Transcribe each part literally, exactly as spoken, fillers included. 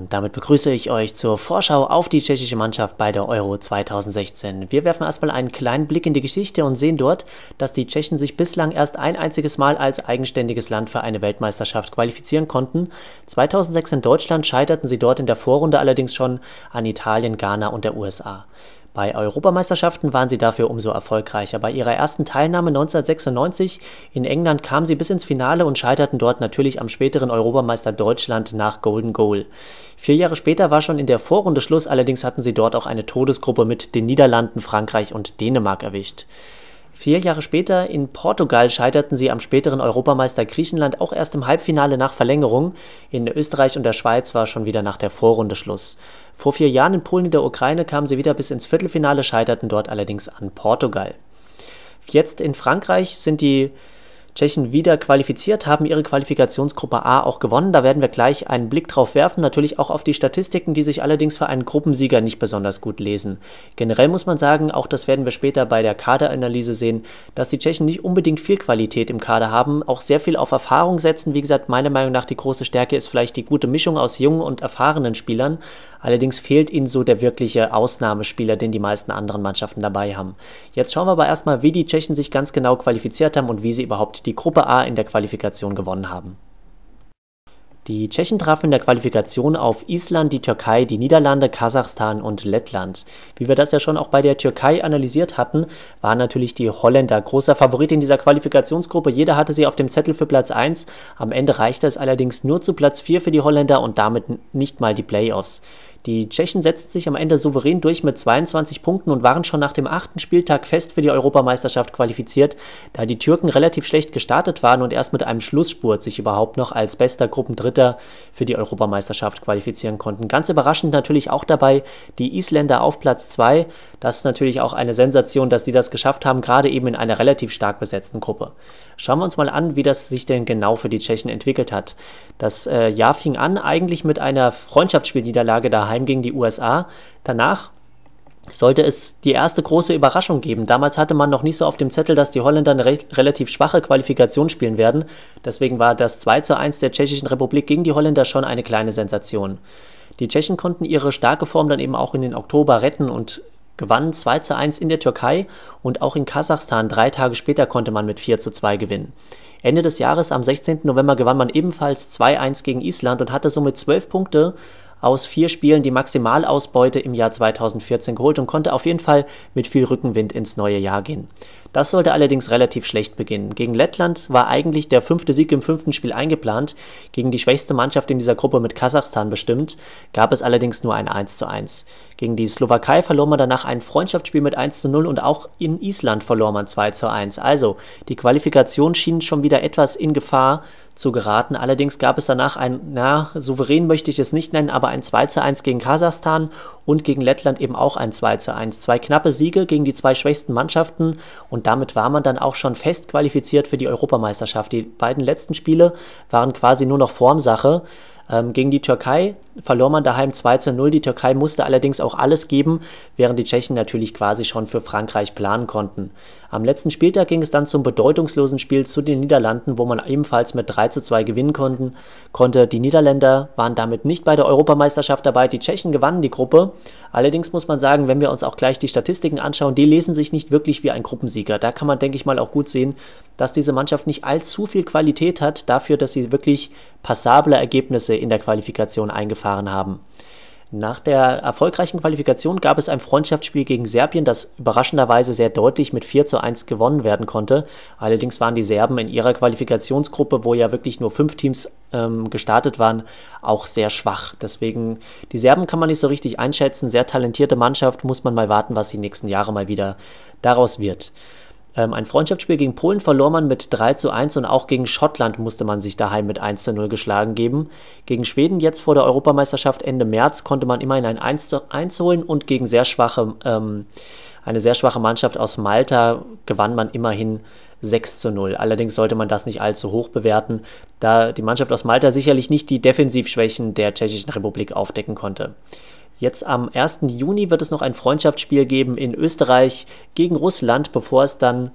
Und damit begrüße ich euch zur Vorschau auf die tschechische Mannschaft bei der Euro zweitausendsechzehn. Wir werfen erstmal einen kleinen Blick in die Geschichte und sehen dort, dass die Tschechen sich bislang erst ein einziges Mal als eigenständiges Land für eine Weltmeisterschaft qualifizieren konnten. zweitausendsechs in Deutschland scheiterten sie dort in der Vorrunde allerdings schon an Italien, Ghana und der U S A. Bei Europameisterschaften waren sie dafür umso erfolgreicher. Bei ihrer ersten Teilnahme neunzehnhundertsechsundneunzig in England kamen sie bis ins Finale und scheiterten dort natürlich am späteren Europameister Deutschland nach Golden Goal. Vier Jahre später war schon in der Vorrunde Schluss, allerdings hatten sie dort auch eine Todesgruppe mit den Niederlanden, Frankreich und Dänemark erwischt. Vier Jahre später in Portugal scheiterten sie am späteren Europameister Griechenland auch erst im Halbfinale nach Verlängerung. In Österreich und der Schweiz war schon wieder nach der Vorrunde Schluss. Vor vier Jahren in Polen und der Ukraine kamen sie wieder bis ins Viertelfinale, scheiterten dort allerdings an Portugal. Jetzt in Frankreich sind die Tschechen wieder qualifiziert, haben ihre Qualifikationsgruppe A auch gewonnen. Da werden wir gleich einen Blick drauf werfen, natürlich auch auf die Statistiken, die sich allerdings für einen Gruppensieger nicht besonders gut lesen. Generell muss man sagen, auch das werden wir später bei der Kaderanalyse sehen, dass die Tschechen nicht unbedingt viel Qualität im Kader haben, auch sehr viel auf Erfahrung setzen. Wie gesagt, meiner Meinung nach die große Stärke ist vielleicht die gute Mischung aus jungen und erfahrenen Spielern. Allerdings fehlt ihnen so der wirkliche Ausnahmespieler, den die meisten anderen Mannschaften dabei haben. Jetzt schauen wir aber erstmal, wie die Tschechen sich ganz genau qualifiziert haben und wie sie überhaupt die Gruppe A in der Qualifikation gewonnen haben. Die Tschechen trafen in der Qualifikation auf Island, die Türkei, die Niederlande, Kasachstan und Lettland. Wie wir das ja schon auch bei der Türkei analysiert hatten, waren natürlich die Holländer großer Favorit in dieser Qualifikationsgruppe. Jeder hatte sie auf dem Zettel für Platz eins. Am Ende reichte es allerdings nur zu Platz vier für die Holländer und damit nicht mal die Playoffs. Die Tschechen setzten sich am Ende souverän durch mit zweiundzwanzig Punkten und waren schon nach dem achten Spieltag fest für die Europameisterschaft qualifiziert, da die Türken relativ schlecht gestartet waren und erst mit einem Schlussspurt sich überhaupt noch als bester Gruppendritter für die Europameisterschaft qualifizieren konnten. Ganz überraschend natürlich auch dabei die Isländer auf Platz zwei. Das ist natürlich auch eine Sensation, dass die das geschafft haben, gerade eben in einer relativ stark besetzten Gruppe. Schauen wir uns mal an, wie das sich denn genau für die Tschechen entwickelt hat. Das äh, Jahr fing an eigentlich mit einer Freundschaftsspielniederlage daheim gegen die U S A. Danach sollte es die erste große Überraschung geben. Damals hatte man noch nicht so auf dem Zettel, dass die Holländer eine recht, relativ schwache Qualifikation spielen werden. Deswegen war das zwei zu eins der Tschechischen Republik gegen die Holländer schon eine kleine Sensation. Die Tschechen konnten ihre starke Form dann eben auch in den Oktober retten und gewannen zwei zu eins in der Türkei und auch in Kasachstan. Drei Tage später konnte man mit vier zu zwei gewinnen. Ende des Jahres, am sechzehnten November, gewann man ebenfalls zwei eins gegen Island und hatte somit zwölf Punkte aus vier Spielen die Maximalausbeute im Jahr zweitausendvierzehn geholt und konnte auf jeden Fall mit viel Rückenwind ins neue Jahr gehen. Das sollte allerdings relativ schlecht beginnen. Gegen Lettland war eigentlich der fünfte Sieg im fünften Spiel eingeplant. Gegen die schwächste Mannschaft in dieser Gruppe mit Kasachstan bestimmt, gab es allerdings nur ein eins zu eins. Gegen die Slowakei verlor man danach ein Freundschaftsspiel mit eins zu null und auch in Island verlor man zwei zu eins. Also, die Qualifikation schien schon wieder etwas in Gefahr zu geraten. Allerdings gab es danach ein, na, souverän möchte ich es nicht nennen, aber ein zwei zu eins gegen Kasachstan und gegen Lettland eben auch ein zwei zu eins. Zwei knappe Siege gegen die zwei schwächsten Mannschaften und damit war man dann auch schon fest qualifiziert für die Europameisterschaft. Die beiden letzten Spiele waren quasi nur noch Formsache. Ähm, gegen die Türkei verlor man daheim zwei zu null. Die Türkei musste allerdings auch alles geben, während die Tschechen natürlich quasi schon für Frankreich planen konnten. Am letzten Spieltag ging es dann zum bedeutungslosen Spiel zu den Niederlanden, wo man ebenfalls mit drei zu zwei gewinnen konnten, konnte. Die Niederländer waren damit nicht bei der Europameisterschaft dabei. Die Tschechen gewannen die Gruppe. Allerdings muss man sagen, wenn wir uns auch gleich die Statistiken anschauen, die lesen sich nicht wirklich wie ein Gruppensieger. Da kann man, denke ich mal, auch gut sehen, dass diese Mannschaft nicht allzu viel Qualität hat dafür, dass sie wirklich passable Ergebnisse in der Qualifikation eingefahren haben. Nach der erfolgreichen Qualifikation gab es ein Freundschaftsspiel gegen Serbien, das überraschenderweise sehr deutlich mit vier zu eins gewonnen werden konnte. Allerdings waren die Serben in ihrer Qualifikationsgruppe, wo ja wirklich nur fünf Teams ähm, gestartet waren, auch sehr schwach. Deswegen, die Serben kann man nicht so richtig einschätzen. Sehr talentierte Mannschaft, muss man mal warten, was die nächsten Jahre mal wieder daraus wird. Ähm, ein Freundschaftsspiel gegen Polen verlor man mit drei zu eins und auch gegen Schottland musste man sich daheim mit eins zu null geschlagen geben. Gegen Schweden jetzt vor der Europameisterschaft Ende März konnte man immerhin ein eins zu eins holen und gegen sehr schwache, ähm, eine sehr schwache Mannschaft aus Malta gewann man immerhin sechs zu null. Allerdings sollte man das nicht allzu hoch bewerten, da die Mannschaft aus Malta sicherlich nicht die Defensivschwächen der Tschechischen Republik aufdecken konnte. Jetzt am ersten Juni wird es noch ein Freundschaftsspiel geben in Österreich gegen Russland, bevor es dann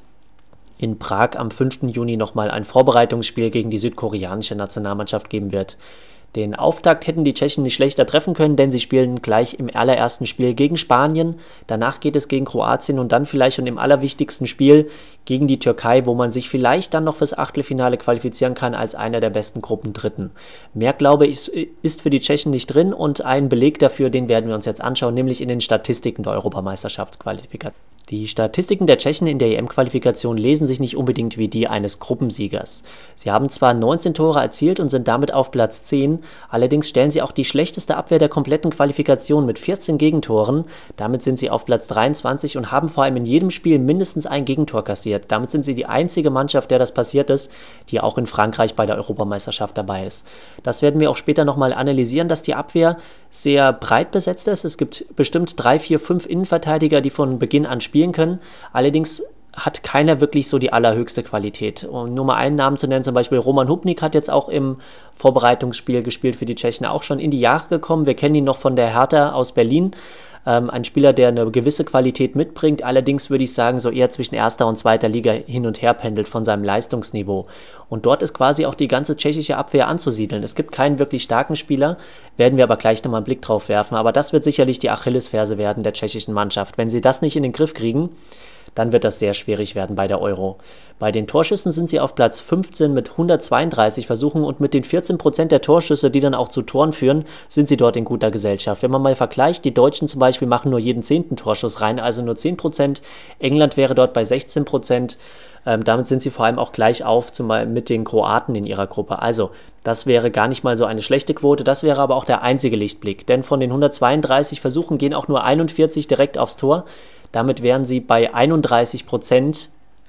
in Prag am fünften Juni nochmal ein Vorbereitungsspiel gegen die südkoreanische Nationalmannschaft geben wird. Den Auftakt hätten die Tschechen nicht schlechter treffen können, denn sie spielen gleich im allerersten Spiel gegen Spanien. Danach geht es gegen Kroatien und dann vielleicht schon im allerwichtigsten Spiel gegen die Türkei, wo man sich vielleicht dann noch fürs Achtelfinale qualifizieren kann als einer der besten Gruppendritten. Mehr, glaube ich, ist für die Tschechen nicht drin und ein Beleg dafür, den werden wir uns jetzt anschauen, nämlich in den Statistiken der Europameisterschaftsqualifikation. Die Statistiken der Tschechen in der E M-Qualifikation lesen sich nicht unbedingt wie die eines Gruppensiegers. Sie haben zwar neunzehn Tore erzielt und sind damit auf Platz zehn, allerdings stellen sie auch die schlechteste Abwehr der kompletten Qualifikation mit vierzehn Gegentoren. Damit sind sie auf Platz dreiundzwanzig und haben vor allem in jedem Spiel mindestens ein Gegentor kassiert. Damit sind sie die einzige Mannschaft, der das passiert ist, die auch in Frankreich bei der Europameisterschaft dabei ist. Das werden wir auch später nochmal analysieren, dass die Abwehr sehr breit besetzt ist. Es gibt bestimmt drei, vier, fünf Innenverteidiger, die von Beginn an spielen können. Allerdings hat keiner wirklich so die allerhöchste Qualität. Um nur mal einen Namen zu nennen, zum Beispiel Roman Hubnik hat jetzt auch im Vorbereitungsspiel gespielt für die Tschechen, auch schon in die Jahre gekommen. Wir kennen ihn noch von der Hertha aus Berlin. Ähm, ein Spieler, der eine gewisse Qualität mitbringt, allerdings würde ich sagen, so eher zwischen erster und zweiter Liga hin und her pendelt von seinem Leistungsniveau. Und dort ist quasi auch die ganze tschechische Abwehr anzusiedeln. Es gibt keinen wirklich starken Spieler, werden wir aber gleich nochmal einen Blick drauf werfen. Aber das wird sicherlich die Achillesferse werden der tschechischen Mannschaft. Wenn sie das nicht in den Griff kriegen, dann wird das sehr schwierig werden bei der Euro. Bei den Torschüssen sind sie auf Platz fünfzehn mit hundertzweiunddreißig Versuchen und mit den vierzehn Prozent der Torschüsse, die dann auch zu Toren führen, sind sie dort in guter Gesellschaft. Wenn man mal vergleicht, die Deutschen zum Beispiel machen nur jeden zehnten Torschuss rein, also nur zehn Prozent. England wäre dort bei sechzehn Prozent. Ähm, damit sind sie vor allem auch gleich auf zumal mit den Kroaten in ihrer Gruppe. Also das wäre gar nicht mal so eine schlechte Quote, das wäre aber auch der einzige Lichtblick. Denn von den hundertzweiunddreißig Versuchen gehen auch nur einundvierzig direkt aufs Tor. Damit wären sie bei einunddreißig Prozent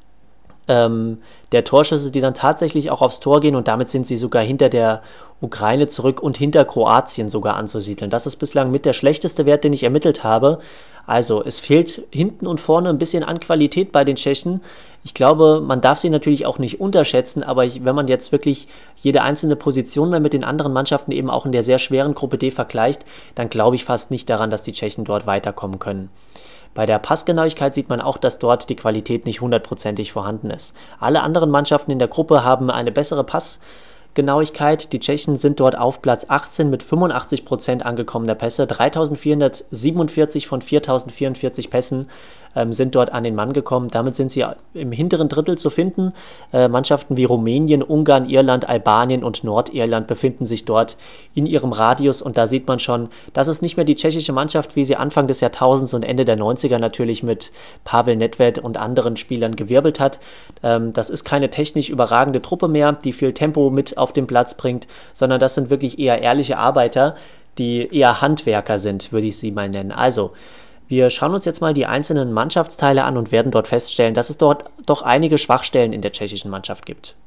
ähm, der Torschüsse, die dann tatsächlich auch aufs Tor gehen und damit sind sie sogar hinter der Ukraine zurück und hinter Kroatien sogar anzusiedeln. Das ist bislang mit der schlechteste Wert, den ich ermittelt habe. Also es fehlt hinten und vorne ein bisschen an Qualität bei den Tschechen. Ich glaube, man darf sie natürlich auch nicht unterschätzen, aber ich, wenn man jetzt wirklich jede einzelne Position mal mit den anderen Mannschaften eben auch in der sehr schweren Gruppe D vergleicht, dann glaube ich fast nicht daran, dass die Tschechen dort weiterkommen können. Bei der Passgenauigkeit sieht man auch, dass dort die Qualität nicht hundertprozentig vorhanden ist. Alle anderen Mannschaften in der Gruppe haben eine bessere Passgenauigkeit. Die Tschechen sind dort auf Platz achtzehn mit fünfundachtzig Prozent angekommener Pässe. dreitausendvierhundertsiebenundvierzig von viertausendvierundvierzig Pässen ähm, sind dort an den Mann gekommen. Damit sind sie im hinteren Drittel zu finden. Äh, Mannschaften wie Rumänien, Ungarn, Irland, Albanien und Nordirland befinden sich dort in ihrem Radius. Und da sieht man schon, das ist nicht mehr die tschechische Mannschaft, wie sie Anfang des Jahrtausends und Ende der neunziger natürlich mit Pavel Nedved und anderen Spielern gewirbelt hat. Ähm, das ist keine technisch überragende Truppe mehr, die viel Tempo mit auf den Platz bringt, sondern das sind wirklich eher ehrliche Arbeiter, die eher Handwerker sind, würde ich sie mal nennen. Also, wir schauen uns jetzt mal die einzelnen Mannschaftsteile an und werden dort feststellen, dass es dort doch einige Schwachstellen in der tschechischen Mannschaft gibt.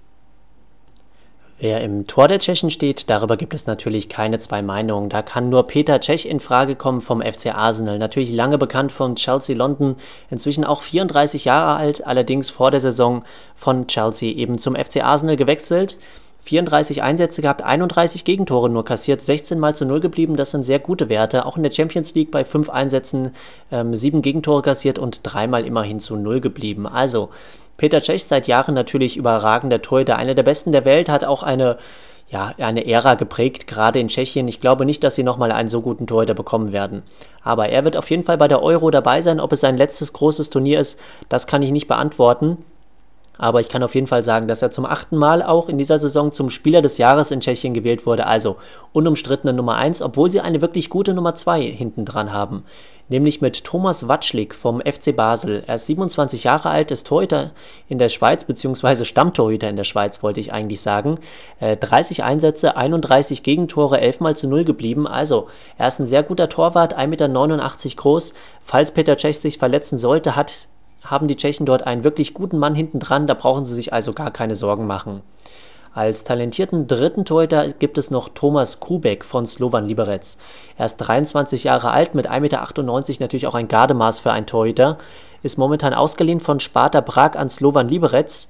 Wer im Tor der Tschechen steht, darüber gibt es natürlich keine zwei Meinungen. Da kann nur Petr Cech in Frage kommen vom F C Arsenal. Natürlich lange bekannt von Chelsea London, inzwischen auch vierunddreißig Jahre alt, allerdings vor der Saison von Chelsea eben zum F C Arsenal gewechselt. vierunddreißig Einsätze gehabt, einunddreißig Gegentore nur kassiert, sechzehn Mal zu null geblieben, das sind sehr gute Werte. Auch in der Champions League bei fünf Einsätzen ähm, sieben Gegentore kassiert und dreimal immerhin zu null geblieben. Also Petr Cech seit Jahren natürlich überragender Torhüter, einer der besten der Welt, hat auch eine, ja, eine Ära geprägt, gerade in Tschechien. Ich glaube nicht, dass sie nochmal einen so guten Torhüter bekommen werden. Aber er wird auf jeden Fall bei der Euro dabei sein. Ob es sein letztes großes Turnier ist, das kann ich nicht beantworten. Aber ich kann auf jeden Fall sagen, dass er zum achten Mal auch in dieser Saison zum Spieler des Jahres in Tschechien gewählt wurde. Also unumstrittene Nummer eins, obwohl sie eine wirklich gute Nummer zwei hinten dran haben. Nämlich mit Thomas Watschlik vom F C Basel. Er ist siebenundzwanzig Jahre alt, ist Torhüter in der Schweiz, beziehungsweise Stammtorhüter in der Schweiz, wollte ich eigentlich sagen. Äh, dreißig Einsätze, einunddreißig Gegentore, elf Mal zu null geblieben. Also, er ist ein sehr guter Torwart, ein Meter neunundachtzig groß. Falls Petr Cech sich verletzen sollte, hat haben die Tschechen dort einen wirklich guten Mann hinten dran, da brauchen sie sich also gar keine Sorgen machen. Als talentierten dritten Torhüter gibt es noch Thomas Kubek von Slovan Liberec. Er ist dreiundzwanzig Jahre alt, mit ein Meter achtundneunzig, natürlich auch ein Gardemaß für einen Torhüter, ist momentan ausgeliehen von Sparta Prag an Slovan Liberec.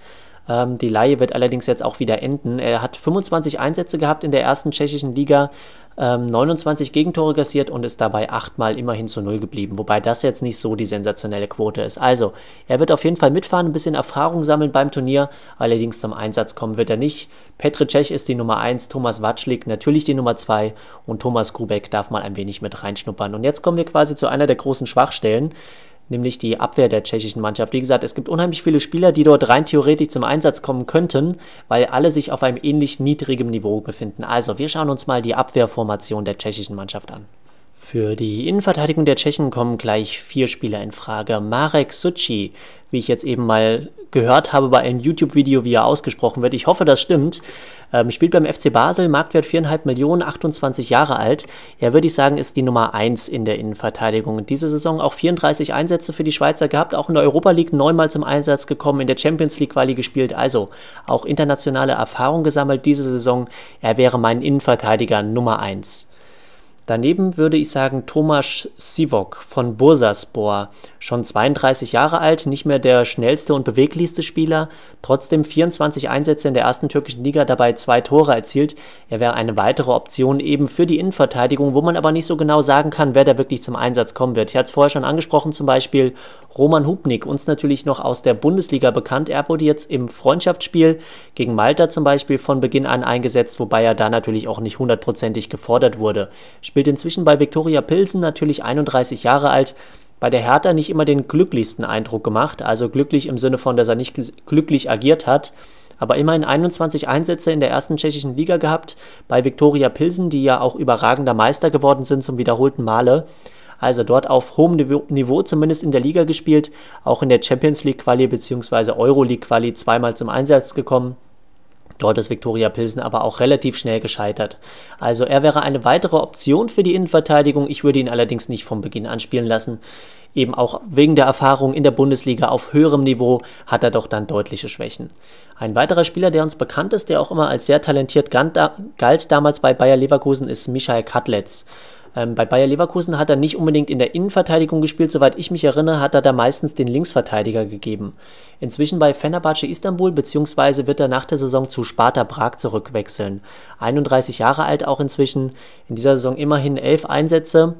Ähm, die Leihe wird allerdings jetzt auch wieder enden. Er hat fünfundzwanzig Einsätze gehabt in der ersten tschechischen Liga, ähm, neunundzwanzig Gegentore kassiert und ist dabei achtmal immerhin zu null geblieben, wobei das jetzt nicht so die sensationelle Quote ist. Also, er wird auf jeden Fall mitfahren, ein bisschen Erfahrung sammeln beim Turnier, allerdings zum Einsatz kommen wird er nicht. Petr Cech ist die Nummer eins, Thomas Watschlik natürlich die Nummer zwei und Thomas Grubek darf mal ein wenig mit reinschnuppern. Und jetzt kommen wir quasi zu einer der großen Schwachstellen, nämlich die Abwehr der tschechischen Mannschaft. Wie gesagt, es gibt unheimlich viele Spieler, die dort rein theoretisch zum Einsatz kommen könnten, weil alle sich auf einem ähnlich niedrigen Niveau befinden. Also, wir schauen uns mal die Abwehrformation der tschechischen Mannschaft an. Für die Innenverteidigung der Tschechen kommen gleich vier Spieler in Frage. Marek Suchy, wie ich jetzt eben mal gehört habe bei einem YouTube-Video, wie er ausgesprochen wird. Ich hoffe, das stimmt. Ähm, spielt beim F C Basel, Marktwert viereinhalb Millionen, achtundzwanzig Jahre alt. Er, würde ich sagen, ist die Nummer eins in der Innenverteidigung. Diese Saison auch vierunddreißig Einsätze für die Schweizer gehabt, auch in der Europa League neunmal zum Einsatz gekommen, in der Champions League Quali gespielt, also auch internationale Erfahrung gesammelt diese Saison. Er wäre mein Innenverteidiger Nummer eins. Daneben würde ich sagen Tomasz Sivok von Bursaspor, schon zweiunddreißig Jahre alt, nicht mehr der schnellste und beweglichste Spieler, trotzdem vierundzwanzig Einsätze in der ersten türkischen Liga, dabei zwei Tore erzielt. Er wäre eine weitere Option eben für die Innenverteidigung, wo man aber nicht so genau sagen kann, wer da wirklich zum Einsatz kommen wird. Ich hatte es vorher schon angesprochen, zum Beispiel Roman Hubnik, uns natürlich noch aus der Bundesliga bekannt. Er wurde jetzt im Freundschaftsspiel gegen Malta zum Beispiel von Beginn an eingesetzt, wobei er da natürlich auch nicht hundertprozentig gefordert wurde. Spielt inzwischen bei Viktoria Pilsen, natürlich einunddreißig Jahre alt, bei der Hertha nicht immer den glücklichsten Eindruck gemacht, also glücklich im Sinne von, dass er nicht glücklich agiert hat, aber immerhin einundzwanzig Einsätze in der ersten tschechischen Liga gehabt, bei Viktoria Pilsen, die ja auch überragender Meister geworden sind zum wiederholten Male, also dort auf hohem Niveau zumindest in der Liga gespielt, auch in der Champions League Quali bzw. Euro League Quali zweimal zum Einsatz gekommen. Dort ist Viktoria Pilsen aber auch relativ schnell gescheitert. Also er wäre eine weitere Option für die Innenverteidigung. Ich würde ihn allerdings nicht vom Beginn an spielen lassen. Eben auch wegen der Erfahrung in der Bundesliga auf höherem Niveau hat er doch dann deutliche Schwächen. Ein weiterer Spieler, der uns bekannt ist, der auch immer als sehr talentiert galt damals bei Bayer Leverkusen, ist Michael Kadlec. Ähm, bei Bayer Leverkusen hat er nicht unbedingt in der Innenverteidigung gespielt, soweit ich mich erinnere, hat er da meistens den Linksverteidiger gegeben. Inzwischen bei Fenerbahce Istanbul, beziehungsweise wird er nach der Saison zu Sparta Prag zurückwechseln. einunddreißig Jahre alt auch inzwischen, in dieser Saison immerhin elf Einsätze,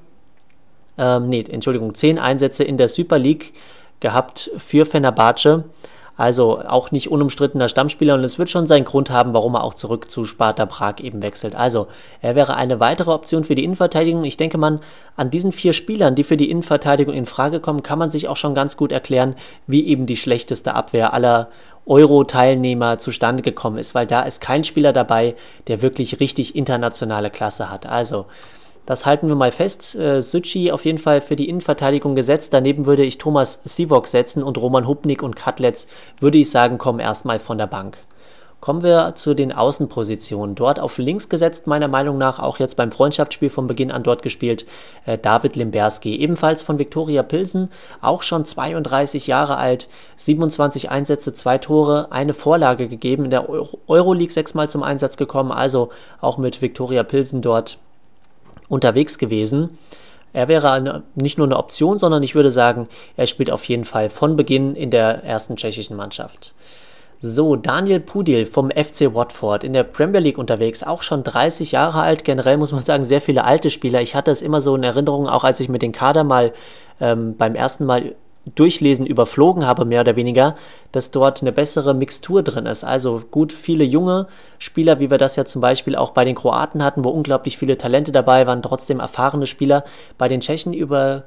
ähm, nee, Entschuldigung, zehn Einsätze in der Super League gehabt für Fenerbahce. Also auch nicht unumstrittener Stammspieler und es wird schon seinen Grund haben, warum er auch zurück zu Sparta Prag eben wechselt. Also er wäre eine weitere Option für die Innenverteidigung. Ich denke, man an diesen vier Spielern, die für die Innenverteidigung in Frage kommen, kann man sich auch schon ganz gut erklären, wie eben die schlechteste Abwehr aller Euro-Teilnehmer zustande gekommen ist, weil da ist kein Spieler dabei, der wirklich richtig internationale Klasse hat. Also das halten wir mal fest. Äh, Suchy auf jeden Fall für die Innenverteidigung gesetzt. Daneben würde ich Thomas Sivok setzen und Roman Hubnik und Kadlec, würde ich sagen, kommen erstmal von der Bank. Kommen wir zu den Außenpositionen. Dort auf links gesetzt, meiner Meinung nach, auch jetzt beim Freundschaftsspiel von Beginn an dort gespielt, äh, David Limberski, ebenfalls von Viktoria Pilsen, auch schon zweiunddreißig Jahre alt, siebenundzwanzig Einsätze, zwei Tore, eine Vorlage gegeben, in der Euro Euroleague sechsmal zum Einsatz gekommen, also auch mit Viktoria Pilsen dort unterwegs gewesen. Er wäre eine, nicht nur eine Option, sondern ich würde sagen, er spielt auf jeden Fall von Beginn in der ersten tschechischen Mannschaft. So, Daniel Pudil vom F C Watford, in der Premier League unterwegs, auch schon dreißig Jahre alt. Generell muss man sagen, sehr viele alte Spieler. Ich hatte es immer so in Erinnerung, auch als ich mir den Kader mal ähm, beim ersten Mal Durchlesen überflogen habe, mehr oder weniger, dass dort eine bessere Mixtur drin ist. Also gut, viele junge Spieler, wie wir das ja zum Beispiel auch bei den Kroaten hatten, wo unglaublich viele Talente dabei waren, trotzdem erfahrene Spieler. Bei den Tschechen über,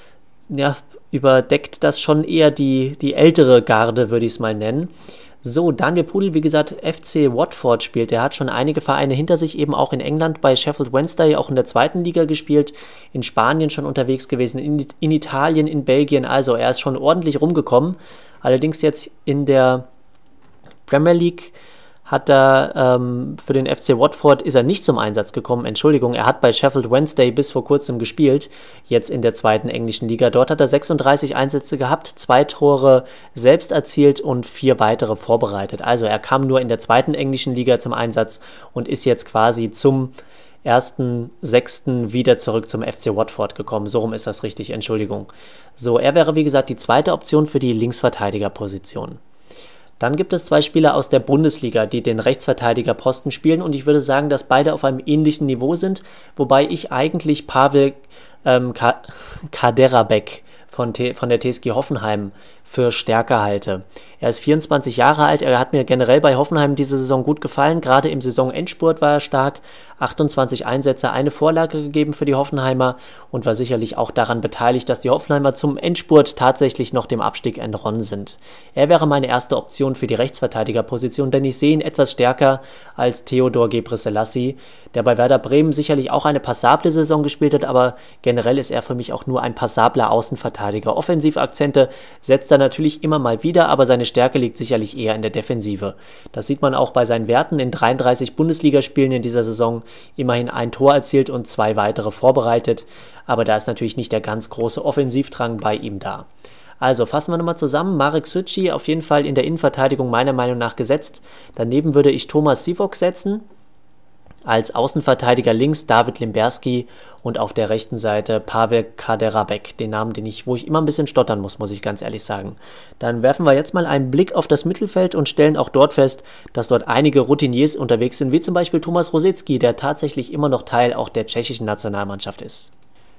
ja, überdeckt das schon eher die, die ältere Garde, würde ich es mal nennen. So, Daniel Pudil, wie gesagt, F C Watford spielt. Er hat schon einige Vereine hinter sich, eben auch in England bei Sheffield Wednesday, auch in der zweiten Liga gespielt, in Spanien schon unterwegs gewesen, in, in Italien, in Belgien. Also er ist schon ordentlich rumgekommen. Allerdings jetzt in der Premier League hat er ähm, für den F C Watford ist er nicht zum Einsatz gekommen. Entschuldigung, er hat bei Sheffield Wednesday bis vor kurzem gespielt, jetzt in der zweiten englischen Liga. Dort hat er sechsunddreißig Einsätze gehabt, zwei Tore selbst erzielt und vier weitere vorbereitet. Also er kam nur in der zweiten englischen Liga zum Einsatz und ist jetzt quasi zum ersten sechsten wieder zurück zum F C Watford gekommen. So rum ist das richtig, Entschuldigung. So, er wäre wie gesagt die zweite Option für die Linksverteidigerposition. Dann gibt es zwei Spieler aus der Bundesliga, die den Rechtsverteidigerposten spielen und ich würde sagen, dass beide auf einem ähnlichen Niveau sind, wobei ich eigentlich Pavel ähm, Kaderabek von, von der T S G Hoffenheim für stärker halte. Er ist vierundzwanzig Jahre alt, er hat mir generell bei Hoffenheim diese Saison gut gefallen, gerade im Saisonendspurt war er stark, achtundzwanzig Einsätze, eine Vorlage gegeben für die Hoffenheimer und war sicherlich auch daran beteiligt, dass die Hoffenheimer zum Endspurt tatsächlich noch dem Abstieg entronnen sind. Er wäre meine erste Option für die Rechtsverteidigerposition, denn ich sehe ihn etwas stärker als Theodor Gebrselassie, der bei Werder Bremen sicherlich auch eine passable Saison gespielt hat, aber generell ist er für mich auch nur ein passabler Außenverteidiger. Offensivakzente setzt er natürlich immer mal wieder, aber seine Stärke liegt sicherlich eher in der Defensive. Das sieht man auch bei seinen Werten in dreiunddreißig Bundesligaspielen in dieser Saison, immerhin ein Tor erzielt und zwei weitere vorbereitet, aber da ist natürlich nicht der ganz große Offensivdrang bei ihm da. Also fassen wir nochmal zusammen, Marek Sütschy auf jeden Fall in der Innenverteidigung meiner Meinung nach gesetzt, daneben würde ich Thomas Sivok setzen, als Außenverteidiger links David Limberski und auf der rechten Seite Pavel Kaderabek, den Namen, den ich, wo ich immer ein bisschen stottern muss, muss ich ganz ehrlich sagen. Dann werfen wir jetzt mal einen Blick auf das Mittelfeld und stellen auch dort fest, dass dort einige Routiniers unterwegs sind, wie zum Beispiel Thomas Rosický, der tatsächlich immer noch Teil auch der tschechischen Nationalmannschaft ist.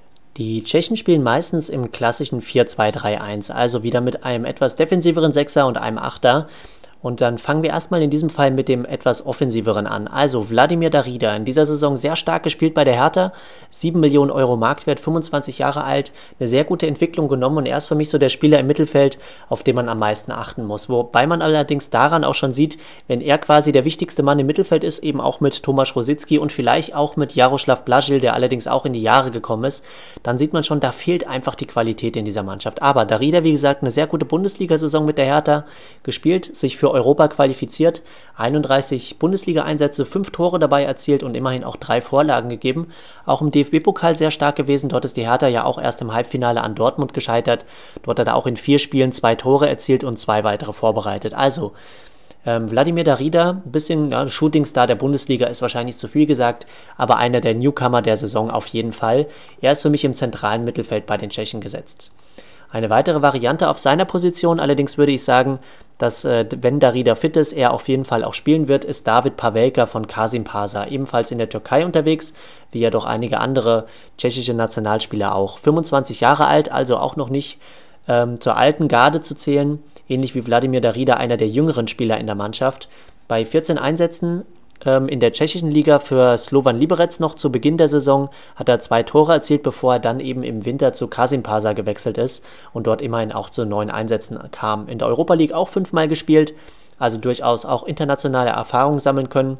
Die Tschechen spielen meistens im klassischen vier zwei drei eins, also wieder mit einem etwas defensiveren Sechser und einem Achter. Und dann fangen wir erstmal in diesem Fall mit dem etwas offensiveren an. Also Vladimir Darida, in dieser Saison sehr stark gespielt bei der Hertha, sieben Millionen Euro Marktwert, fünfundzwanzig Jahre alt, eine sehr gute Entwicklung genommen und er ist für mich so der Spieler im Mittelfeld, auf den man am meisten achten muss. Wobei man allerdings daran auch schon sieht, wenn er quasi der wichtigste Mann im Mittelfeld ist, eben auch mit Tomáš Rosický und vielleicht auch mit Jaroslav Blažil, der allerdings auch in die Jahre gekommen ist, dann sieht man schon, da fehlt einfach die Qualität in dieser Mannschaft. Aber Darida, wie gesagt, eine sehr gute Bundesliga-Saison mit der Hertha gespielt, sich für Europa qualifiziert, einunddreißig Bundesliga-Einsätze, fünf Tore dabei erzielt und immerhin auch drei Vorlagen gegeben. Auch im D F B-Pokal sehr stark gewesen, dort ist die Hertha ja auch erst im Halbfinale an Dortmund gescheitert. Dort hat er auch in vier Spielen zwei Tore erzielt und zwei weitere vorbereitet. Also, ähm, Vladimir Darida, ein bisschen ja, Shootingstar der Bundesliga ist wahrscheinlich zu viel gesagt, aber einer der Newcomer der Saison auf jeden Fall. Er ist für mich im zentralen Mittelfeld bei den Tschechen gesetzt. Eine weitere Variante auf seiner Position, allerdings würde ich sagen, dass, äh, wenn Darida fit ist, er auf jeden Fall auch spielen wird, ist David Pavelka von Kasimpasa, ebenfalls in der Türkei unterwegs, wie ja doch einige andere tschechische Nationalspieler auch. fünfundzwanzig Jahre alt, also auch noch nicht ähm, zur alten Garde zu zählen, ähnlich wie Vladimir Darida, einer der jüngeren Spieler in der Mannschaft. Bei vierzehn Einsätzen in der tschechischen Liga für Slovan Liberec noch zu Beginn der Saison hat er zwei Tore erzielt, bevor er dann eben im Winter zu Kasimpasa gewechselt ist und dort immerhin auch zu neun Einsätzen kam. In der Europa League auch fünfmal gespielt, also durchaus auch internationale Erfahrungen sammeln können.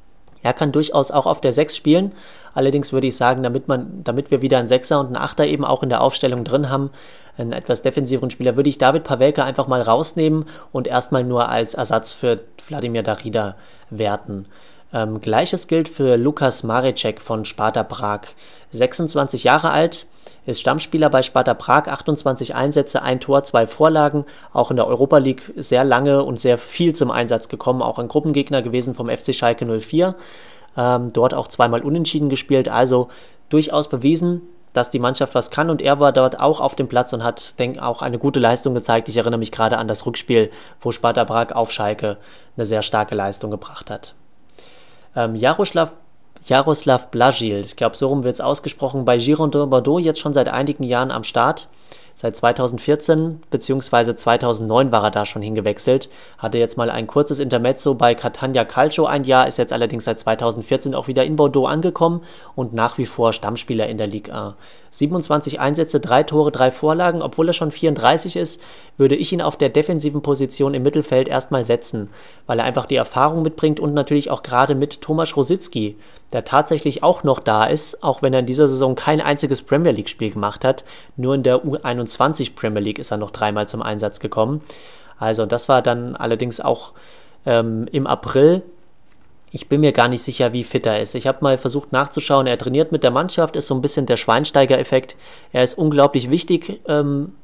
Er kann durchaus auch auf der sechs spielen, allerdings würde ich sagen, damit, man, damit wir wieder einen Sechser und einen Achter eben auch in der Aufstellung drin haben, einen etwas defensiveren Spieler, würde ich David Pavelka einfach mal rausnehmen und erstmal nur als Ersatz für Vladimir Darida werten. Ähm, Gleiches gilt für Lukas Marecek von Sparta Prag, sechsundzwanzig Jahre alt, ist Stammspieler bei Sparta Prag, achtundzwanzig Einsätze, ein Tor, zwei Vorlagen, auch in der Europa League sehr lange und sehr viel zum Einsatz gekommen, auch ein Gruppengegner gewesen vom F C Schalke null vier, ähm, dort auch zweimal unentschieden gespielt, also durchaus bewiesen, dass die Mannschaft was kann und er war dort auch auf dem Platz und hat, denke auch eine gute Leistung gezeigt. Ich erinnere mich gerade an das Rückspiel, wo Sparta Prag auf Schalke eine sehr starke Leistung gebracht hat. Ähm, Jaroslav, Jaroslav Blažil, ich glaube, so rum wird es ausgesprochen, bei Girondins Bordeaux jetzt schon seit einigen Jahren am Start. Seit zweitausendvierzehn bzw. zweitausendneun war er da schon hingewechselt, hatte jetzt mal ein kurzes Intermezzo bei Catania Calcio ein Jahr, ist jetzt allerdings seit zweitausendvierzehn auch wieder in Bordeaux angekommen und nach wie vor Stammspieler in der Ligue eins. siebenundzwanzig Einsätze, drei Tore, drei Vorlagen, obwohl er schon vierunddreißig ist, würde ich ihn auf der defensiven Position im Mittelfeld erstmal setzen, weil er einfach die Erfahrung mitbringt und natürlich auch gerade mit Tomáš Rosický, der tatsächlich auch noch da ist, auch wenn er in dieser Saison kein einziges Premier League-Spiel gemacht hat, nur in der U einundzwanzig Premier League ist er noch dreimal zum Einsatz gekommen. Also das war dann allerdings auch ähm, im April. Ich bin mir gar nicht sicher, wie fit er ist. Ich habe mal versucht nachzuschauen, er trainiert mit der Mannschaft, ist so ein bisschen der Schweinsteiger-Effekt. Er ist unglaublich wichtig ähm,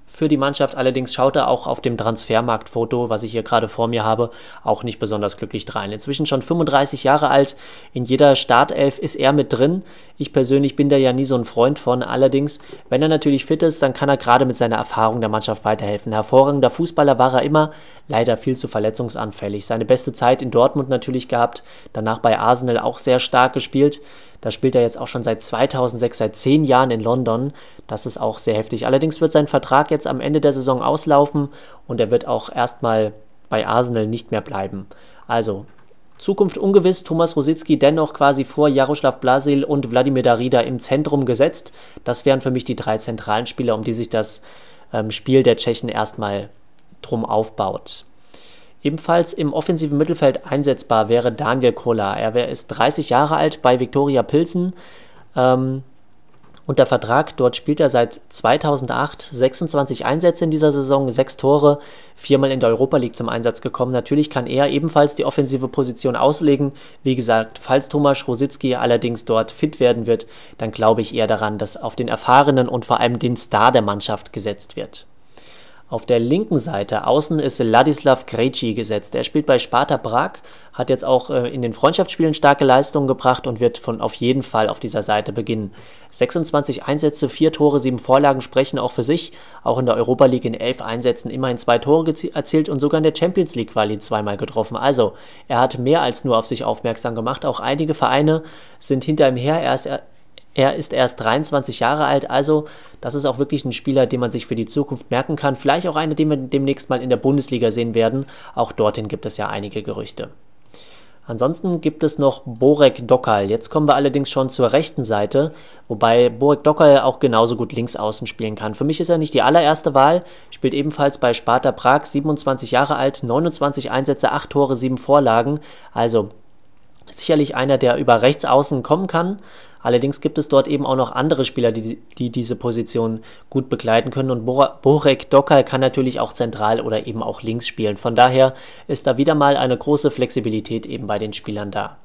für die Mannschaft. Allerdings schaut er auch auf dem Transfermarktfoto, was ich hier gerade vor mir habe, auch nicht besonders glücklich drein. Inzwischen schon fünfunddreißig Jahre alt, in jeder Startelf ist er mit drin. Ich persönlich bin da ja nie so ein Freund von. Allerdings, wenn er natürlich fit ist, dann kann er gerade mit seiner Erfahrung der Mannschaft weiterhelfen. Hervorragender Fußballer war er immer, leider viel zu verletzungsanfällig. Seine beste Zeit in Dortmund natürlich gehabt, danach bei Arsenal auch sehr stark gespielt. Da spielt er jetzt auch schon seit zweitausendsechs, seit zehn Jahren in London. Das ist auch sehr heftig. Allerdings wird sein Vertrag jetzt am Ende der Saison auslaufen und er wird auch erstmal bei Arsenal nicht mehr bleiben. Also, Zukunft ungewiss, Thomas Rosický dennoch quasi vor Jaroslav Blažil und Vladimir Darida im Zentrum gesetzt. Das wären für mich die drei zentralen Spieler, um die sich das ähm, Spiel der Tschechen erstmal drum aufbaut. Ebenfalls im offensiven Mittelfeld einsetzbar wäre Daniel Kolar. Er ist dreißig Jahre alt bei Viktoria Pilsen. Ähm, unter Vertrag, dort spielt er seit zweitausendacht, sechsundzwanzig Einsätze in dieser Saison, sechs Tore, viermal in der Europa League zum Einsatz gekommen. Natürlich kann er ebenfalls die offensive Position auslegen. Wie gesagt, falls Thomas Rosický allerdings dort fit werden wird, dann glaube ich eher daran, dass auf den erfahrenen und vor allem den Star der Mannschaft gesetzt wird. Auf der linken Seite außen ist Ladislav Krejci gesetzt. Er spielt bei Sparta Prag, hat jetzt auch äh, in den Freundschaftsspielen starke Leistungen gebracht und wird von auf jeden Fall auf dieser Seite beginnen. sechsundzwanzig Einsätze, vier Tore, sieben Vorlagen sprechen auch für sich. Auch in der Europa League in elf Einsätzen immerhin zwei Tore erzielt und sogar in der Champions League Quali zweimal getroffen. Also, er hat mehr als nur auf sich aufmerksam gemacht. Auch einige Vereine sind hinter ihm her. Er ist er Er ist erst dreiundzwanzig Jahre alt, also das ist auch wirklich ein Spieler, den man sich für die Zukunft merken kann. Vielleicht auch einer, den wir demnächst mal in der Bundesliga sehen werden. Auch dorthin gibt es ja einige Gerüchte. Ansonsten gibt es noch Borek Dokal. Jetzt kommen wir allerdings schon zur rechten Seite, wobei Borek Dokal auch genauso gut links außen spielen kann. Für mich ist er nicht die allererste Wahl, spielt ebenfalls bei Sparta Prag, siebenundzwanzig Jahre alt, neunundzwanzig Einsätze, acht Tore, sieben Vorlagen. Also sicherlich einer, der über rechts außen kommen kann. Allerdings gibt es dort eben auch noch andere Spieler, die, die diese Position gut begleiten können. Und Borek Dokal kann natürlich auch zentral oder eben auch links spielen. Von daher ist da wieder mal eine große Flexibilität eben bei den Spielern da.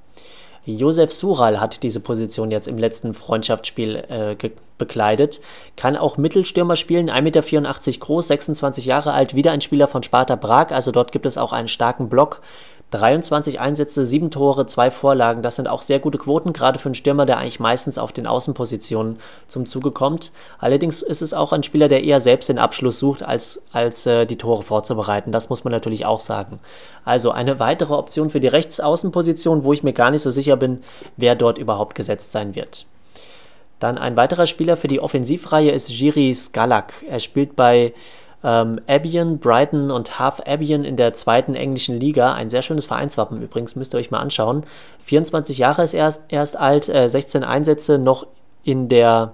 Josef Sural hat diese Position jetzt im letzten Freundschaftsspiel äh, bekleidet. Kann auch Mittelstürmer spielen, ein Meter vierundachtzig groß, sechsundzwanzig Jahre alt, wieder ein Spieler von Sparta Prag. Also dort gibt es auch einen starken Block. dreiundzwanzig Einsätze, sieben Tore, zwei Vorlagen, das sind auch sehr gute Quoten, gerade für einen Stürmer, der eigentlich meistens auf den Außenpositionen zum Zuge kommt. Allerdings ist es auch ein Spieler, der eher selbst den Abschluss sucht, als, als äh, die Tore vorzubereiten. Das muss man natürlich auch sagen. Also eine weitere Option für die Rechtsaußenposition, wo ich mir gar nicht so sicher bin, wer dort überhaupt gesetzt sein wird. Dann ein weiterer Spieler für die Offensivreihe ist Jiří Skalak. Er spielt bei Ähm, Albion, Brighton und Half Albion in der zweiten englischen Liga. Ein sehr schönes Vereinswappen übrigens, müsst ihr euch mal anschauen. vierundzwanzig Jahre ist er erst, erst alt, äh, sechzehn Einsätze noch in der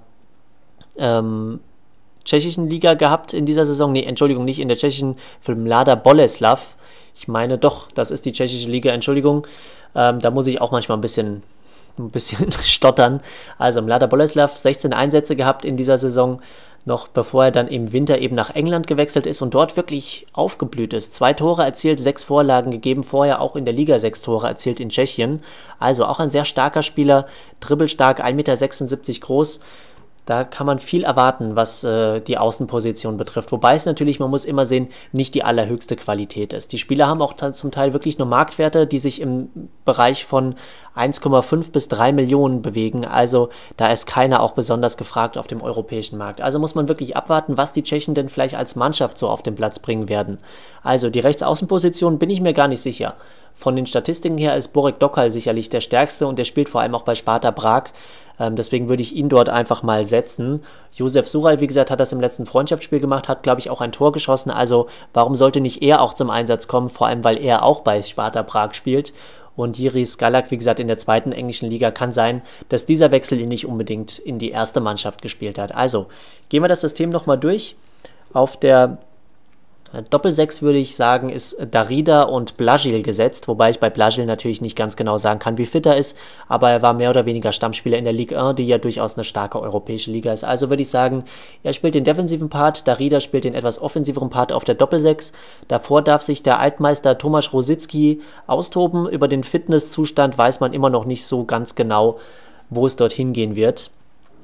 ähm, tschechischen Liga gehabt in dieser Saison. Nee, Entschuldigung, nicht in der tschechischen, für Mladá Boleslav. Ich meine doch, das ist die tschechische Liga, Entschuldigung. Ähm, da muss ich auch manchmal ein bisschen ein bisschen stottern. Also Mladá Boleslav, sechzehn Einsätze gehabt in dieser Saison, noch bevor er dann im Winter eben nach England gewechselt ist und dort wirklich aufgeblüht ist. Zwei Tore erzielt, sechs Vorlagen gegeben, vorher auch in der Liga sechs Tore erzielt in Tschechien. Also auch ein sehr starker Spieler, dribbelstark, ein Meter sechsundsiebzig groß. Da kann man viel erwarten, was äh, die Außenposition betrifft. Wobei es natürlich, man muss immer sehen, nicht die allerhöchste Qualität ist. Die Spieler haben auch zum Teil wirklich nur Marktwerte, die sich im Bereich von eins Komma fünf bis drei Millionen bewegen. Also da ist keiner auch besonders gefragt auf dem europäischen Markt. Also muss man wirklich abwarten, was die Tschechen denn vielleicht als Mannschaft so auf den Platz bringen werden. Also die Rechtsaußenposition bin ich mir gar nicht sicher. Von den Statistiken her ist Borek Dokal sicherlich der stärkste und der spielt vor allem auch bei Sparta Prag. Ähm, deswegen würde ich ihn dort einfach mal setzen. Josef Sural, wie gesagt, hat das im letzten Freundschaftsspiel gemacht, hat, glaube ich, auch ein Tor geschossen. Also warum sollte nicht er auch zum Einsatz kommen? Vor allem, weil er auch bei Sparta Prag spielt. Und Jiří Skalak, wie gesagt, in der zweiten englischen Liga, kann sein, dass dieser Wechsel ihn nicht unbedingt in die erste Mannschaft gespielt hat. Also gehen wir das System nochmal durch. Auf der Doppelsechs würde ich sagen, ist Darida und Blažil gesetzt, wobei ich bei Blažil natürlich nicht ganz genau sagen kann, wie fit er ist, aber er war mehr oder weniger Stammspieler in der Ligue eins, die ja durchaus eine starke europäische Liga ist. Also würde ich sagen, er spielt den defensiven Part, Darida spielt den etwas offensiveren Part auf der Doppelsechs. Davor darf sich der Altmeister Thomas Rosický austoben. Über den Fitnesszustand weiß man immer noch nicht so ganz genau, wo es dorthin gehen wird.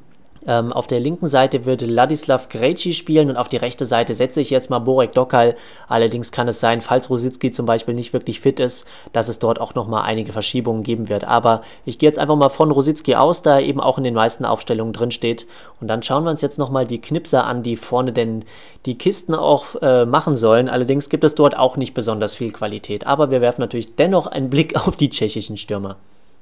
Ähm, auf der linken Seite wird Ladislav Krejci spielen und auf die rechte Seite setze ich jetzt mal Borek Dokal. Allerdings kann es sein, falls Rosicky zum Beispiel nicht wirklich fit ist, dass es dort auch nochmal einige Verschiebungen geben wird. Aber ich gehe jetzt einfach mal von Rosicky aus, da er eben auch in den meisten Aufstellungen drin steht. Und dann schauen wir uns jetzt nochmal die Knipser an, die vorne denn die Kisten auch äh, machen sollen. Allerdings gibt es dort auch nicht besonders viel Qualität. Aber wir werfen natürlich dennoch einen Blick auf die tschechischen Stürmer.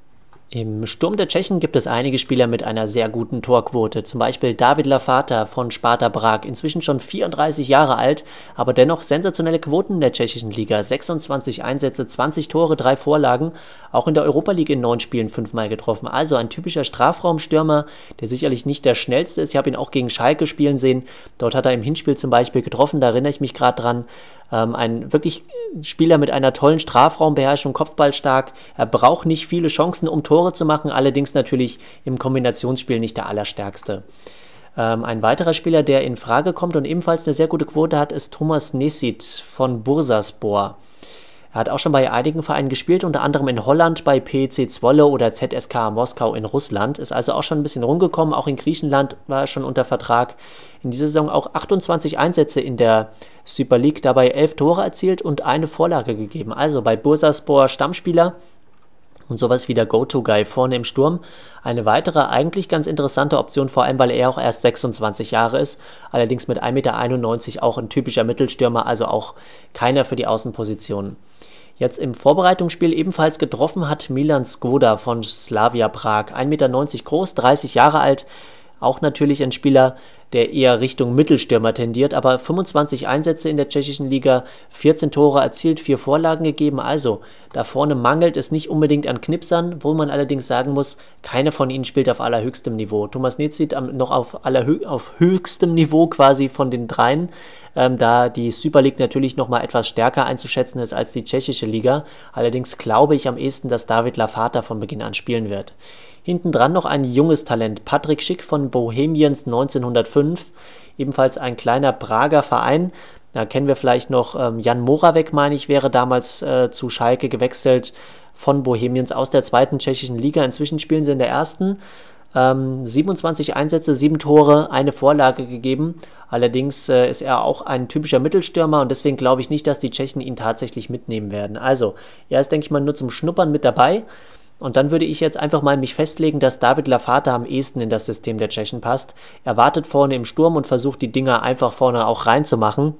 Im Sturm der Tschechen gibt es einige Spieler mit einer sehr guten Torquote, zum Beispiel David Lafata von Sparta Prag, inzwischen schon vierunddreißig Jahre alt, aber dennoch sensationelle Quoten in der tschechischen Liga, sechsundzwanzig Einsätze, zwanzig Tore, drei Vorlagen, auch in der Europa League in neun Spielen fünfmal getroffen, also ein typischer Strafraumstürmer, der sicherlich nicht der schnellste ist, ich habe ihn auch gegen Schalke spielen sehen, dort hat er im Hinspiel zum Beispiel getroffen, da erinnere ich mich gerade dran, ähm, ein wirklich Spieler mit einer tollen Strafraumbeherrschung, Kopfballstark, er braucht nicht viele Chancen, um Tore zu machen, allerdings natürlich im Kombinationsspiel nicht der allerstärkste. Ähm, ein weiterer Spieler, der in Frage kommt und ebenfalls eine sehr gute Quote hat, ist Thomas Nesit von Bursaspor. Er hat auch schon bei einigen Vereinen gespielt, unter anderem in Holland bei P E C Zwolle oder Z S K Moskau in Russland. Ist also auch schon ein bisschen rumgekommen, auch in Griechenland war er schon unter Vertrag. In dieser Saison auch achtundzwanzig Einsätze in der Super League, dabei elf Tore erzielt und eine Vorlage gegeben. Also bei Bursaspor Stammspieler und sowas wie der Go-To-Guy vorne im Sturm. Eine weitere, eigentlich ganz interessante Option, vor allem weil er auch erst sechsundzwanzig Jahre ist, allerdings mit ein Meter einundneunzig auch ein typischer Mittelstürmer, also auch keiner für die Außenpositionen. Jetzt im Vorbereitungsspiel ebenfalls getroffen hat Milan Skoda von Slavia Prag, ein Meter neunzig groß, dreißig Jahre alt, auch natürlich ein Spieler, der eher Richtung Mittelstürmer tendiert, aber fünfundzwanzig Einsätze in der tschechischen Liga, vierzehn Tore erzielt, vier Vorlagen gegeben, also da vorne mangelt es nicht unbedingt an Knipsern, wo man allerdings sagen muss, keiner von ihnen spielt auf allerhöchstem Niveau. Thomas Nesit noch auf, allerhö auf höchstem Niveau quasi von den dreien, ähm, da die Super League natürlich nochmal etwas stärker einzuschätzen ist als die tschechische Liga, allerdings glaube ich am ehesten, dass David Lafata von Beginn an spielen wird. Hinten dran noch ein junges Talent, Patrick Schick von Bohemians neunzehnhundertfünf, ebenfalls ein kleiner Prager Verein. Da kennen wir vielleicht noch ähm, Jan Moravec, meine ich, wäre damals äh, zu Schalke gewechselt von Bohemians aus der zweiten tschechischen Liga. Inzwischen spielen sie in der ersten. Ähm, siebenundzwanzig Einsätze, sieben Tore, eine Vorlage gegeben. Allerdings äh, ist er auch ein typischer Mittelstürmer und deswegen glaube ich nicht, dass die Tschechen ihn tatsächlich mitnehmen werden. Also, er ist, denke ich mal, nur zum Schnuppern mit dabei. Und dann würde ich jetzt einfach mal mich festlegen, dass David Lafata am ehesten in das System der Tschechen passt. Er wartet vorne im Sturm und versucht die Dinger einfach vorne auch reinzumachen.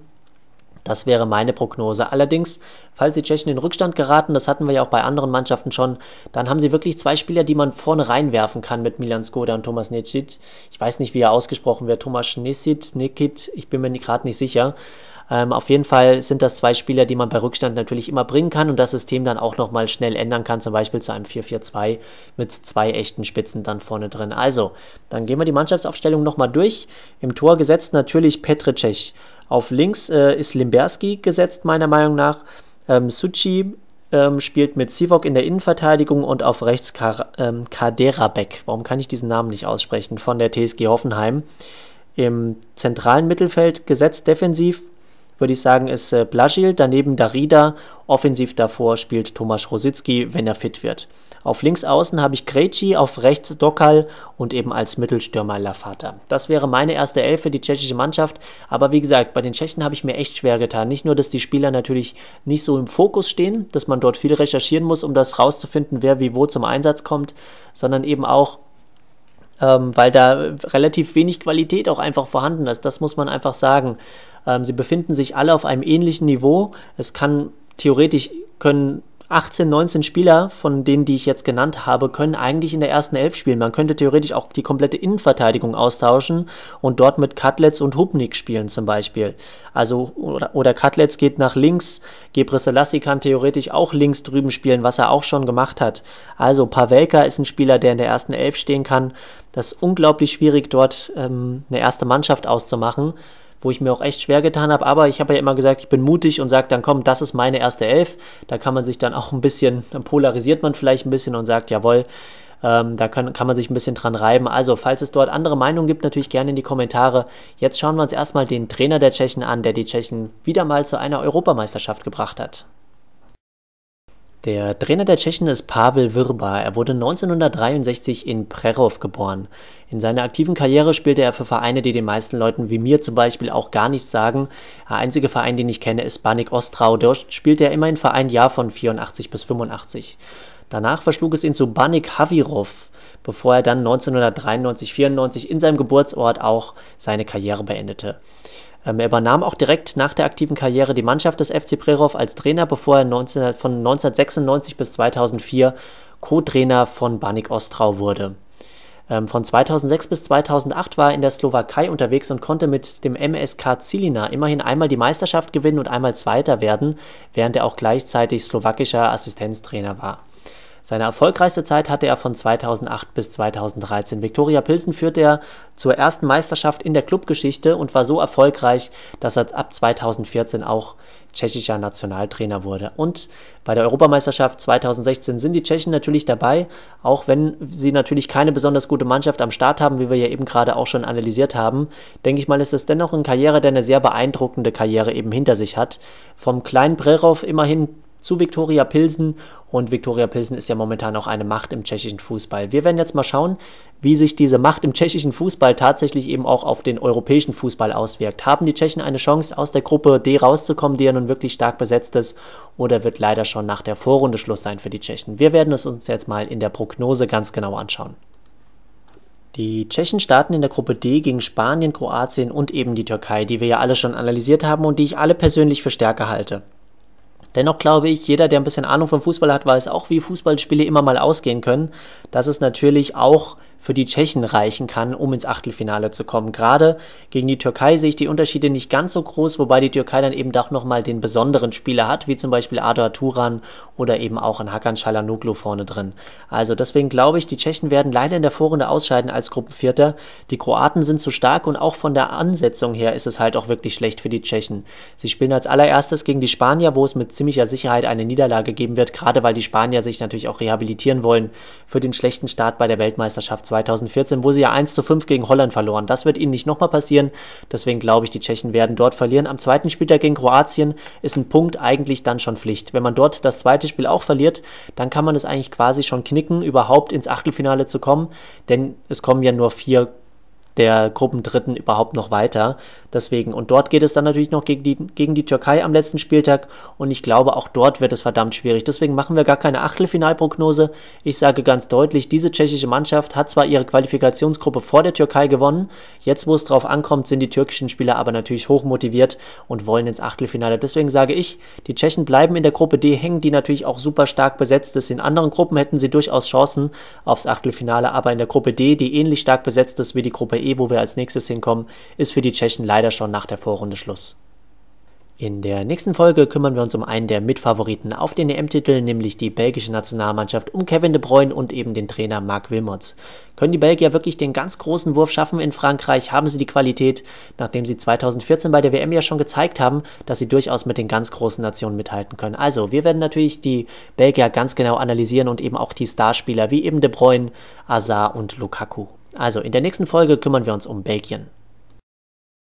Das wäre meine Prognose. Allerdings, falls die Tschechen in Rückstand geraten, das hatten wir ja auch bei anderen Mannschaften schon, dann haben sie wirklich zwei Spieler, die man vorne reinwerfen kann mit Milan Skoda und Thomas Nesit. Ich weiß nicht, wie er ausgesprochen wird. Thomas Nesit, Nikit, ich bin mir gerade nicht sicher. Ähm, auf jeden Fall sind das zwei Spieler, die man bei Rückstand natürlich immer bringen kann und das System dann auch nochmal schnell ändern kann, zum Beispiel zu einem vier vier zwei mit zwei echten Spitzen dann vorne drin. Also, dann gehen wir die Mannschaftsaufstellung nochmal durch. Im Tor gesetzt natürlich Petr Cech. Auf links äh, ist Limberski gesetzt, meiner Meinung nach. Ähm, Suchi ähm, spielt mit Sivok in der Innenverteidigung und auf rechts Kar ähm, Kaderabek. Warum kann ich diesen Namen nicht aussprechen? Von der T S G Hoffenheim. Im zentralen Mittelfeld gesetzt defensiv, würde ich sagen, ist äh, Blažil, daneben Darida, offensiv davor spielt Tomáš Rosický, wenn er fit wird. Auf links außen habe ich Krejci, auf rechts Dokal und eben als Mittelstürmer Lafata. Das wäre meine erste Elf für die tschechische Mannschaft, aber wie gesagt, bei den Tschechen habe ich mir echt schwer getan. Nicht nur, dass die Spieler natürlich nicht so im Fokus stehen, dass man dort viel recherchieren muss, um das rauszufinden, wer wie wo zum Einsatz kommt, sondern eben auch, Ähm, weil da relativ wenig Qualität auch einfach vorhanden ist. Das muss man einfach sagen. Ähm, sie befinden sich alle auf einem ähnlichen Niveau. Es kann theoretisch, können achtzehn, neunzehn Spieler von denen, die ich jetzt genannt habe, können eigentlich in der ersten Elf spielen. Man könnte theoretisch auch die komplette Innenverteidigung austauschen und dort mit Katlec und Hubnik spielen zum Beispiel. Also, oder, oder Katlec geht nach links, Gebre Selassie kann theoretisch auch links drüben spielen, was er auch schon gemacht hat. Also Pavelka ist ein Spieler, der in der ersten Elf stehen kann. Das ist unglaublich schwierig, dort ähm, eine erste Mannschaft auszumachen, wo ich mir auch echt schwer getan habe, aber ich habe ja immer gesagt, ich bin mutig und sage dann, komm, das ist meine erste Elf, da kann man sich dann auch ein bisschen, dann polarisiert man vielleicht ein bisschen und sagt, jawohl, ähm, da kann, kann man sich ein bisschen dran reiben. Also, falls es dort andere Meinungen gibt, natürlich gerne in die Kommentare. Jetzt schauen wir uns erstmal den Trainer der Tschechen an, der die Tschechen wieder mal zu einer Europameisterschaft gebracht hat. Der Trainer der Tschechen ist Pavel Vrba. Er wurde neunzehnhundertdreiundsechzig in Přerov geboren. In seiner aktiven Karriere spielte er für Vereine, die den meisten Leuten wie mir zum Beispiel auch gar nichts sagen. Der einzige Verein, den ich kenne, ist Baník Ostrava. Dort spielte er immerhin für ein Jahr von vierundachtzig bis fünfundachtzig. Danach verschlug es ihn zu Baník Havířov, bevor er dann neunzehnhundertdreiundneunzig vierundneunzig in seinem Geburtsort auch seine Karriere beendete. Er übernahm auch direkt nach der aktiven Karriere die Mannschaft des F C Přerov als Trainer, bevor er neunzehn, von neunzehnhundertsechsundneunzig bis zweitausendvier Co-Trainer von Baník Ostrava wurde. Von zweitausendsechs bis zweitausendacht war er in der Slowakei unterwegs und konnte mit dem M S K Žilina immerhin einmal die Meisterschaft gewinnen und einmal Zweiter werden, während er auch gleichzeitig slowakischer Assistenztrainer war. Seine erfolgreichste Zeit hatte er von zweitausendacht bis zweitausenddreizehn. Viktoria Pilsen führte er zur ersten Meisterschaft in der Clubgeschichte und war so erfolgreich, dass er ab zweitausendvierzehn auch tschechischer Nationaltrainer wurde. Und bei der Europameisterschaft zweitausendsechzehn sind die Tschechen natürlich dabei, auch wenn sie natürlich keine besonders gute Mannschaft am Start haben, wie wir ja eben gerade auch schon analysiert haben. Denke ich mal, ist es dennoch eine Karriere, der eine sehr beeindruckende Karriere eben hinter sich hat. Vom kleinen Přerov immerhin zu Viktoria Pilsen, und Viktoria Pilsen ist ja momentan auch eine Macht im tschechischen Fußball. Wir werden jetzt mal schauen, wie sich diese Macht im tschechischen Fußball tatsächlich eben auch auf den europäischen Fußball auswirkt. Haben die Tschechen eine Chance, aus der Gruppe D rauszukommen, die ja nun wirklich stark besetzt ist, oder wird leider schon nach der Vorrunde Schluss sein für die Tschechen? Wir werden es uns jetzt mal in der Prognose ganz genau anschauen. Die Tschechen starten in der Gruppe D gegen Spanien, Kroatien und eben die Türkei, die wir ja alle schon analysiert haben und die ich alle persönlich für stärker halte. Dennoch glaube ich, jeder, der ein bisschen Ahnung vom Fußball hat, weiß auch, wie Fußballspiele immer mal ausgehen können, dass es natürlich auch für die Tschechen reichen kann, um ins Achtelfinale zu kommen. Gerade gegen die Türkei sehe ich die Unterschiede nicht ganz so groß, wobei die Türkei dann eben doch nochmal den besonderen Spieler hat, wie zum Beispiel Arda Turan oder eben auch ein Hakan Çalhanoğlu vorne drin. Also deswegen glaube ich, die Tschechen werden leider in der Vorrunde ausscheiden als Gruppenvierter. Die Kroaten sind zu stark und auch von der Ansetzung her ist es halt auch wirklich schlecht für die Tschechen. Sie spielen als allererstes gegen die Spanier, wo es mit ziemlicher Sicherheit eine Niederlage geben wird, gerade weil die Spanier sich natürlich auch rehabilitieren wollen für den schlechten Start bei der Weltmeisterschaft zweitausendvierzehn, wo sie ja eins zu fünf gegen Holland verloren. Das wird ihnen nicht nochmal passieren, deswegen glaube ich, die Tschechen werden dort verlieren. Am zweiten Spieltag gegen Kroatien ist ein Punkt eigentlich dann schon Pflicht. Wenn man dort das zweite Spiel auch verliert, dann kann man es eigentlich quasi schon knicken, überhaupt ins Achtelfinale zu kommen, denn es kommen ja nur vier der Gruppendritten überhaupt noch weiter. Deswegen, und dort geht es dann natürlich noch gegen die, gegen die Türkei am letzten Spieltag und ich glaube, auch dort wird es verdammt schwierig. Deswegen machen wir gar keine Achtelfinalprognose. Ich sage ganz deutlich, diese tschechische Mannschaft hat zwar ihre Qualifikationsgruppe vor der Türkei gewonnen, jetzt wo es drauf ankommt, sind die türkischen Spieler aber natürlich hoch motiviert und wollen ins Achtelfinale. Deswegen sage ich, die Tschechen bleiben in der Gruppe D hängen, die natürlich auch super stark besetzt ist. In anderen Gruppen hätten sie durchaus Chancen aufs Achtelfinale, aber in der Gruppe D, die ähnlich stark besetzt ist wie die Gruppe E, wo wir als nächstes hinkommen, ist für die Tschechen leider schon nach der Vorrunde Schluss. In der nächsten Folge kümmern wir uns um einen der Mitfavoriten auf den E M-Titel, nämlich die belgische Nationalmannschaft um Kevin De Bruyne und eben den Trainer Marc Wilmots. Können die Belgier wirklich den ganz großen Wurf schaffen in Frankreich? Haben sie die Qualität, nachdem sie zweitausendvierzehn bei der W M ja schon gezeigt haben, dass sie durchaus mit den ganz großen Nationen mithalten können? Also, wir werden natürlich die Belgier ganz genau analysieren und eben auch die Starspieler wie eben De Bruyne, Hazard und Lukaku. Also, in der nächsten Folge kümmern wir uns um Belgien.